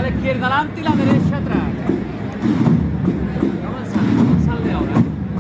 la izquierda adelante y la derecha atrás. Vamos a salirle ahora.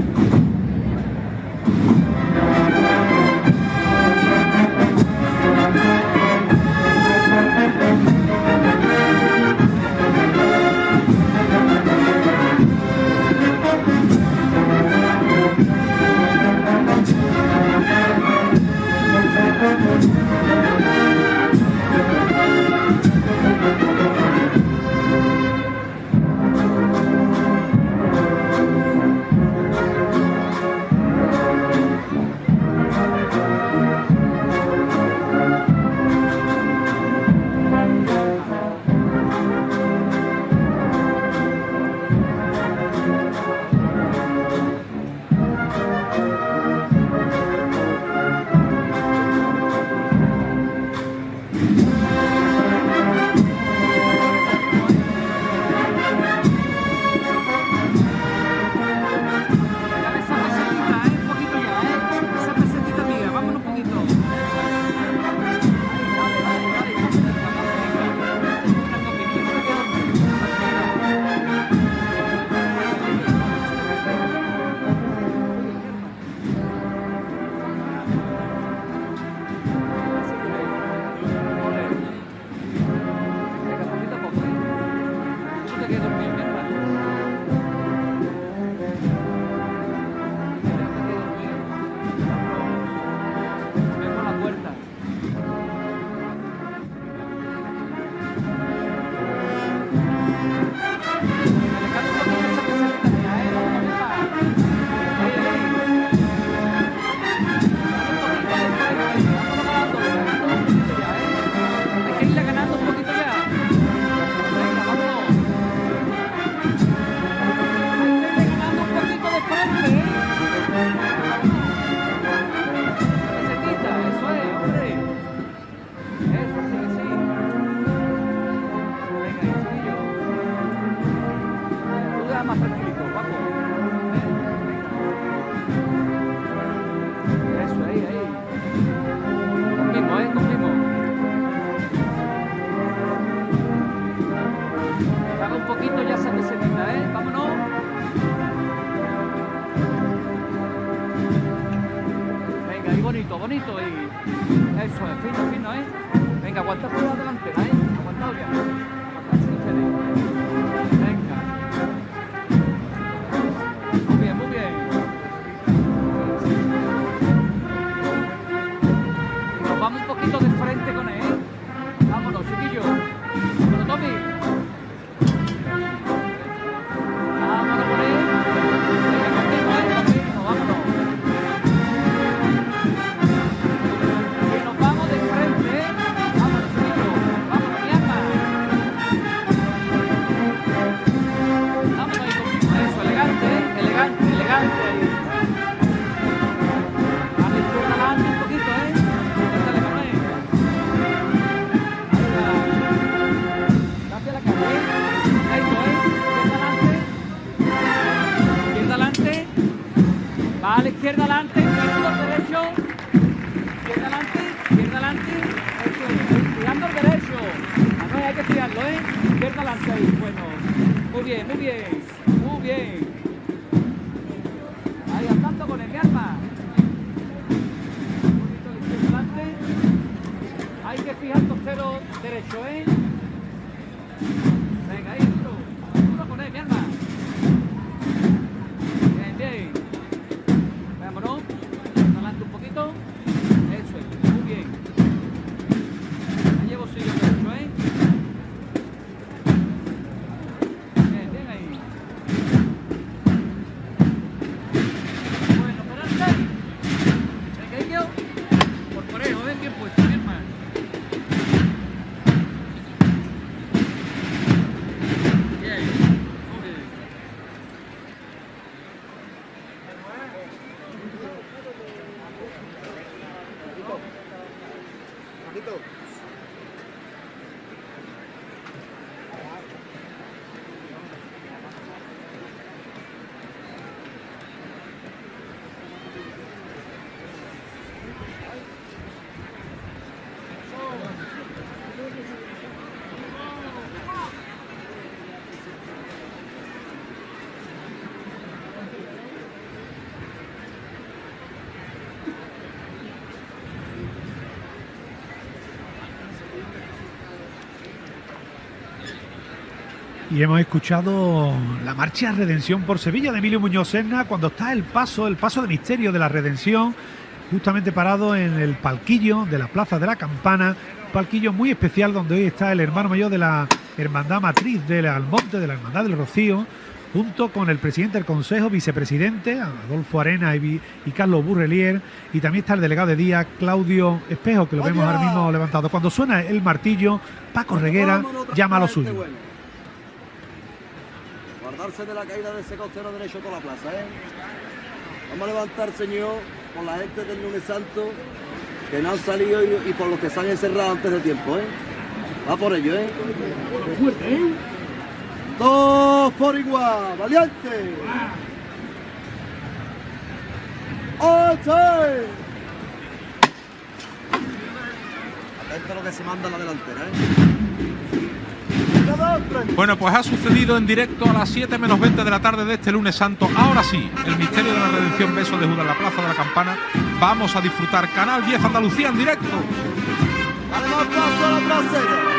Más tranquilito, guapo. Eso, ahí. Conmigo. Haga un poquito, ya se necesita, vámonos. Venga, ahí bonito. Y eso es, fino, Venga, aguantad por la delantera, Aguantad ya. Así ustedes. Venga. Muy bien. Nos vamos un poquito de frente con él. Vámonos, chiquillos. Vámonos, Tommy. Vámonos con él. Venga, conmigo, vámonos. Y nos vamos de frente, Vámonos, chiquillos. Vámonos, mi alma. Vámonos ahí conmigo. Eso, elegante. A la izquierda adelante un poquito, Dale con él. Cambia la cara, Izquierda adelante. Va a la izquierda adelante, derecho. Izquierda adelante. Tirando al derecho. Hay que tirarlo, Izquierda adelante ahí. Bueno, muy bien. Ahí andando con el mi arma. Un poquito de izquierda adelante. Hay que fijar el costero derecho, Venga, ahí, duro con él, mi arma. Bien. Vámonos. Adelante un poquito. Eso es, muy bien. Ahí llevo sigue derecho, Bien ahí. Bien puesto, bien más. Y hemos escuchado la marcha Redención por Sevilla de Emilio Muñoz Serna cuando está el paso de misterio de la Redención, justamente parado en el palquillo de la Plaza de la Campana, un palquillo muy especial donde hoy está el hermano mayor de la Hermandad Matriz del Almonte, de la Hermandad del Rocío, junto con el presidente del Consejo, vicepresidente, Adolfo Arena y Carlos Burrelier, y también está el delegado de día, Claudio Espejo, que lo vemos ahora mismo levantado. Cuando suena el martillo, Paco Reguera llama a lo suyo. Guardarse de la caída de ese costero derecho toda la plaza, ¿eh? Vamos a levantar, Señor, con la gente del lunes santo, que no han salido y por los que se han encerrado antes de tiempo, ¿eh? Va por ello, ¿eh? Fuerte, ¿eh? Dos por igual, valiente. ¡Ocho! Atento a lo que se manda en la delantera, ¿eh? Bueno, pues ha sucedido en directo a las 7 menos 20 de la tarde de este lunes santo. Ahora sí, el misterio de la Redención, beso de Judas en la Plaza de la Campana. Vamos a disfrutar Canal 10 Andalucía en directo. Dale más paso a la trasera.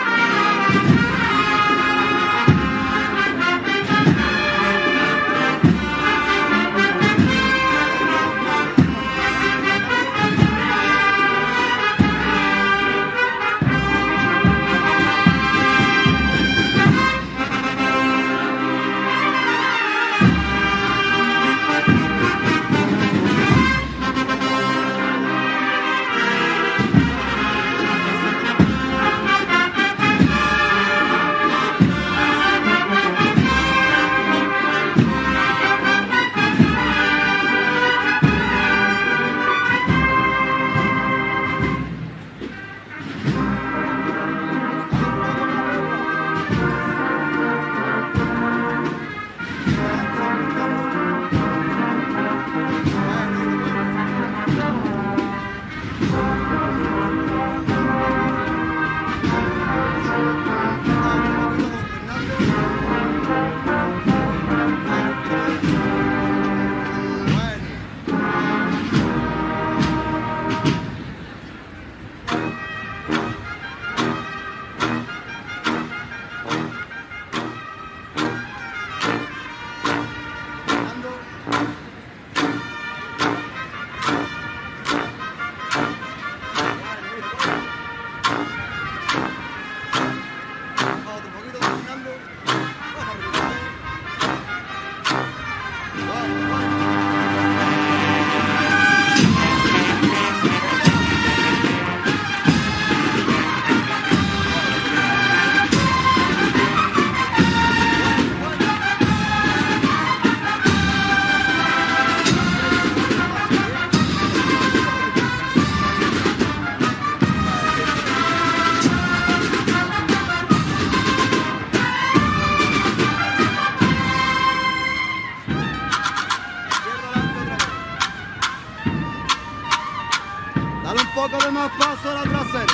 Más paso a la trasera.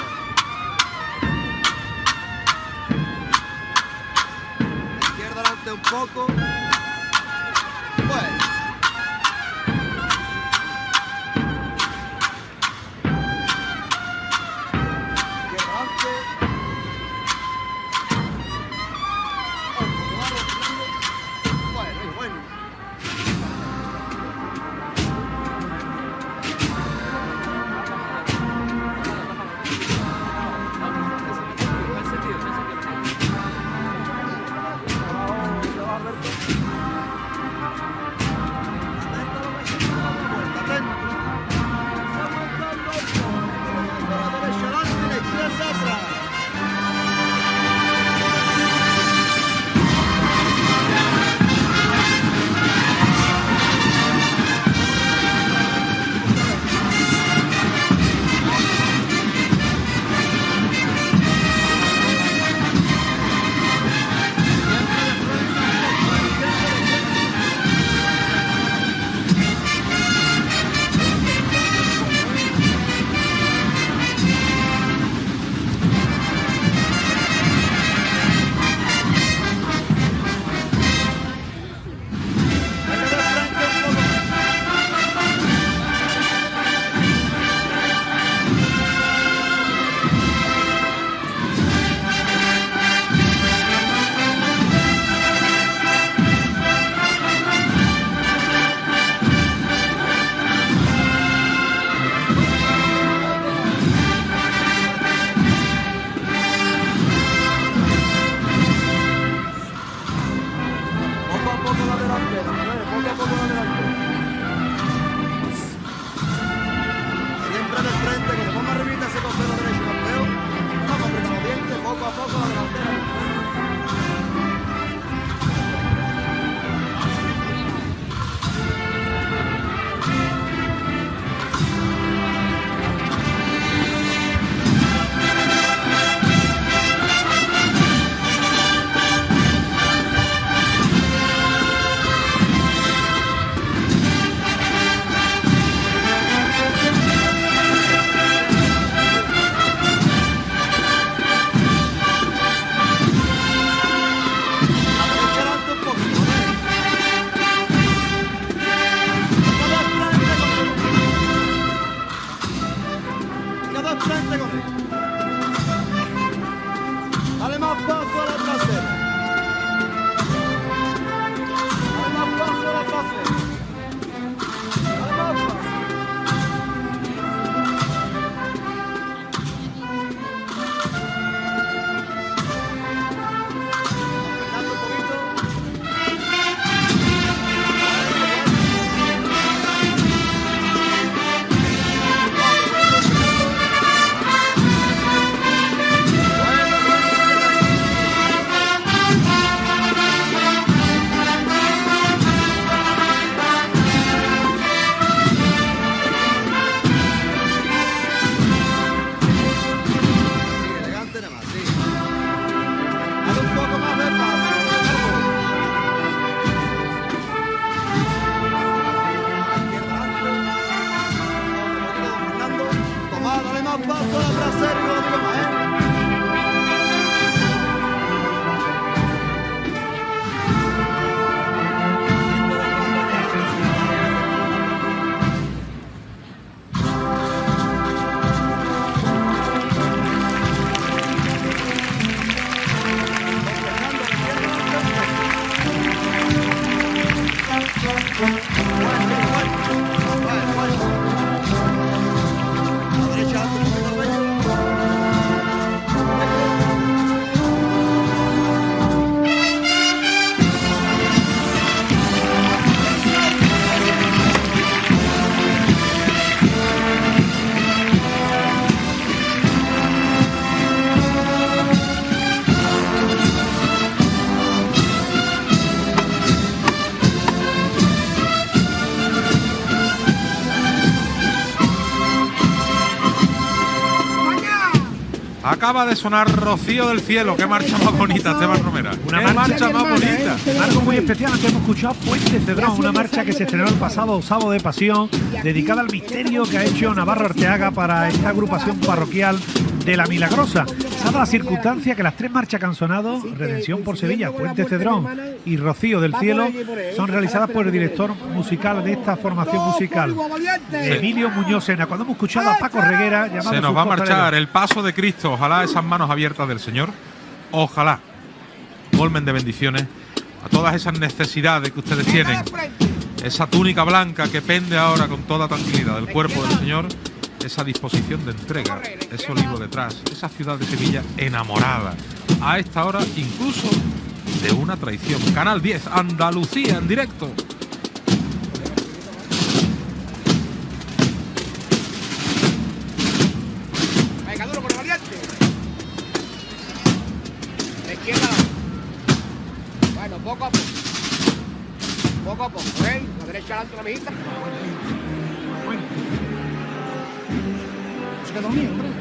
Izquierda adelante un poco. Bueno. Izquierda adelante. Bueno, bueno. acaba de sonar Rocío del Cielo. Qué marcha más bonita, Esteban Romera. Una qué marcha más bonita. Algo muy especial, antes hemos escuchado Puente Cedrón, una marcha que se estrenó el pasado sábado de Pasión, dedicada al misterio que ha hecho Navarro Arteaga para esta agrupación parroquial de La Milagrosa. Se ha dado la circunstancia que las tres marchas que han sonado, Redención por Sevilla, Puente Cedrón y Rocío del Cielo, son realizadas por el director musical de esta formación musical, Emilio Muñoz Sena. Cuando hemos escuchado a Paco Reguera, llamado se nos va a marchar el paso de Cristo. Ojalá esas manos abiertas del Señor, ojalá colmen de bendiciones a todas esas necesidades que ustedes tienen. Esa túnica blanca que pende ahora con toda tranquilidad del cuerpo del Señor, esa disposición de entrega, ese olivo detrás, esa ciudad de Sevilla enamorada, a esta hora incluso de una traición. Canal 10, Andalucía en directo. Venga, duro por el valiente. De izquierda. Bueno, poco a poco. Poco a poco, ¿eh? La derecha adelante, la mijita. Se quedó mío, hombre.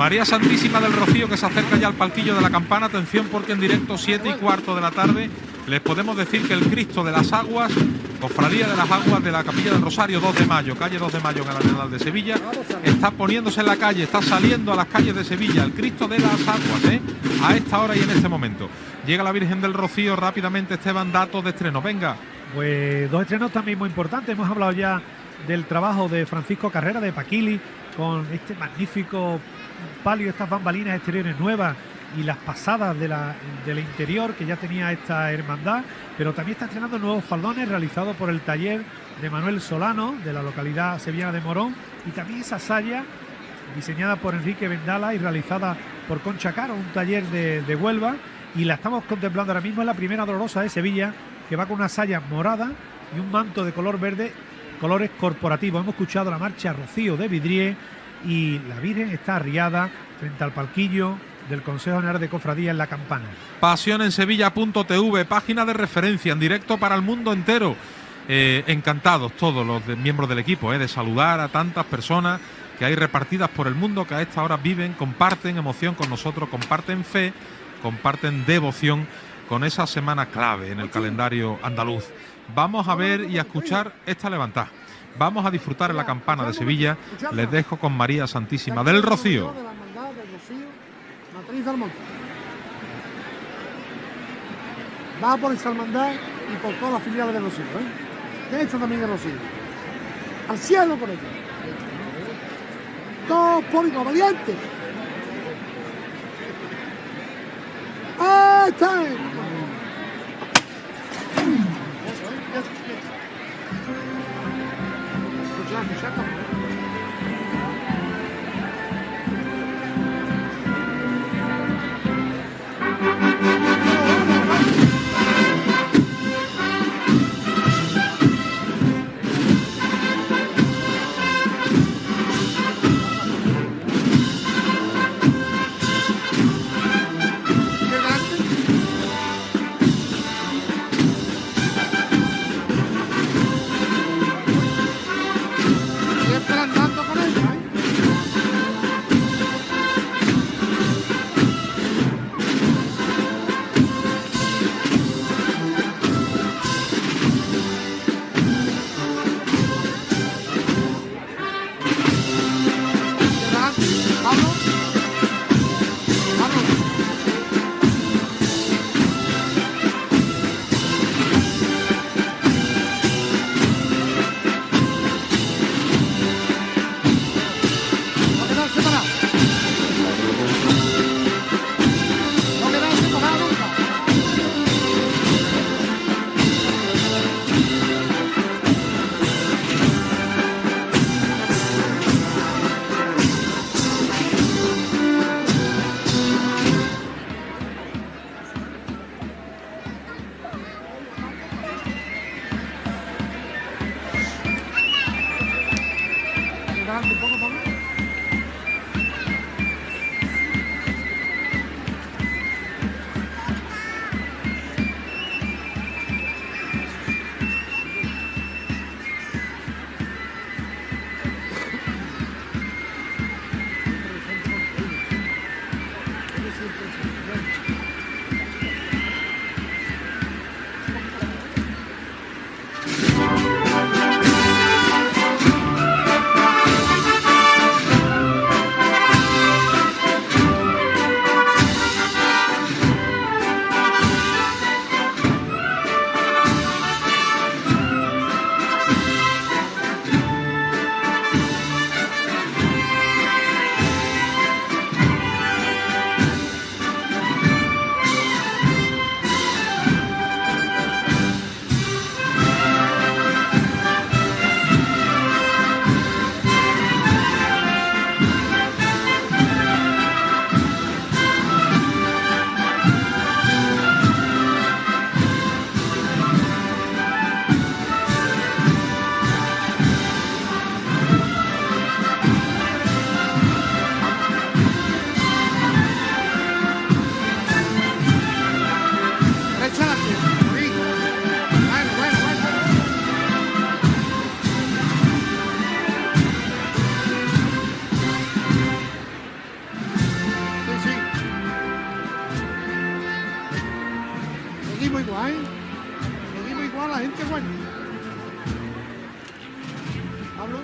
María Santísima del Rocío, que se acerca ya al palquillo de la campana. Atención, porque en directo 7:15 de la tarde les podemos decir que el Cristo de las Aguas, Cofradía de las Aguas de la Capilla del Rosario, 2 de mayo, calle 2 de mayo en el Arenal de Sevilla, está poniéndose en la calle, está saliendo a las calles de Sevilla, el Cristo de las Aguas, a esta hora y en este momento. Llega la Virgen del Rocío rápidamente. Esteban, datos de estreno, venga. Pues 2 estrenos también muy importantes. Hemos hablado ya del trabajo de Francisco Carrera de Paquili, con este magnífico palio, estas bambalinas exteriores nuevas y las pasadas del interior que ya tenía esta hermandad, pero también está estrenando nuevos faldones realizados por el taller de Manuel Solano, de la localidad sevillana de Morón, y también esa saya diseñada por Enrique Vendala y realizada por Concha Caro, un taller de Huelva, y la estamos contemplando ahora mismo. Es la primera Dolorosa de Sevilla, que va con una saya morada y un manto de color verde, colores corporativos. Hemos escuchado la marcha Rocío de Vidrié y la Virgen está arriada frente al palquillo del Consejo General de Cofradía en la campana. Pasionensevilla.tv, página de referencia en directo para el mundo entero. Encantados todos los miembros del equipo de saludar a tantas personas que hay repartidas por el mundo, que a esta hora viven, comparten emoción con nosotros, comparten fe, comparten devoción con esa semana clave en el calendario andaluz. Vamos a ver y a escuchar esta levantada. Vamos a disfrutar en la campana de Sevilla. Les dejo con María Santísima del Rocío. Va por esa hermandad y por todas las filiales de Rocío, de hecho también de Rocío. Al cielo con ella. Todos por igual, valientes. ¡Ahí está! seguimos igual, ¿eh? Seguimos igual, la gente buena. Pablo.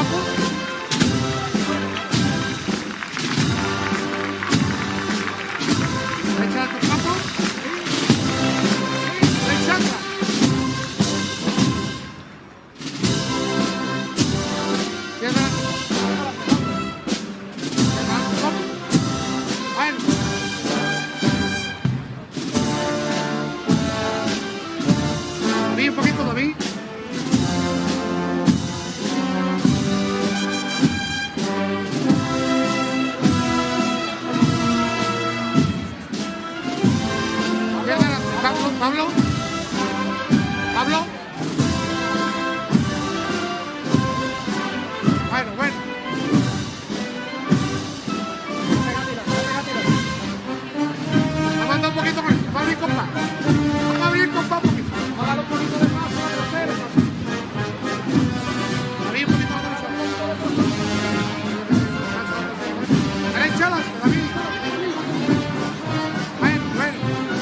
papo. Derecha alto el papo. Derecha atrás. Izquierda. Bueno. David, un poquito, David. Pablo. Pablo. Bueno. Aguanta un poquito más. Vamos a abrir compa. Vamos a abrir compa un poquito. Vamos a darle un poquito de paso a trasero. David, un poquito más. Derecha adelante, David. Bueno.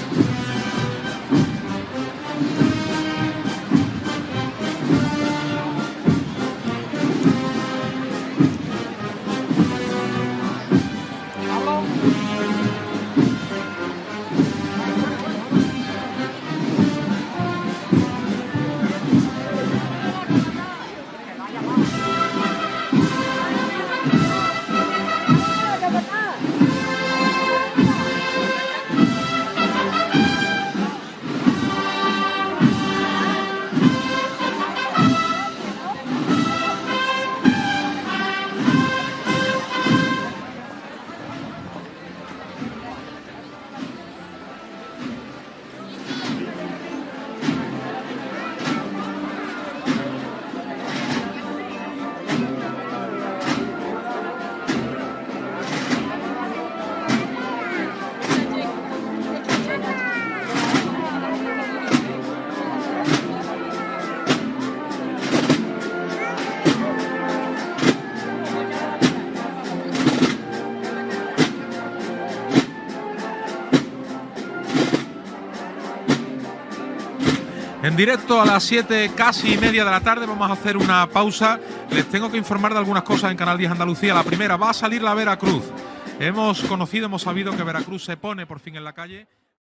En directo a las 7, casi media de la tarde, vamos a hacer una pausa. Les tengo que informar de algunas cosas en Canal 10 Andalucía. La primera, va a salir la Veracruz. Hemos sabido que Veracruz se pone por fin en la calle.